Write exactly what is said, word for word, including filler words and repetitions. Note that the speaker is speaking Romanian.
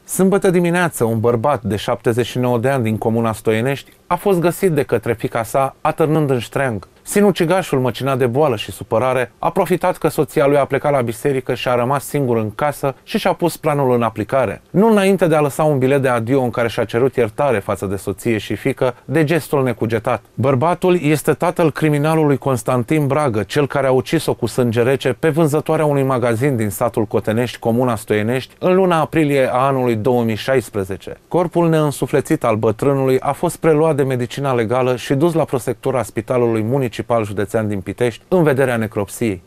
Sâmbătă dimineață, un bărbat de șaptezeci și nouă de ani din comuna Stoienești a fost găsit de către fiica sa atârnând în ștreang. Sinucigașul, măcinat de boală și supărare, a profitat că soția lui a plecat la biserică și a rămas singur în casă și și-a pus planul în aplicare. Nu înainte de a lăsa un bilet de adio în care și-a cerut iertare față de soție și fiică de gestul necugetat. Bărbatul este tatăl criminalului Constantin Bragă, cel care a ucis-o cu sânge rece pe vânzătoarea unui magazin din satul Cotenești, comuna Stoienești, în luna aprilie a anului două mii șaisprezece. Corpul neînsuflețit al bătrânului a fost preluat de medicina legală și dus la prosectura Spitalului Municipal Județean din Pitești în vederea necropsiei.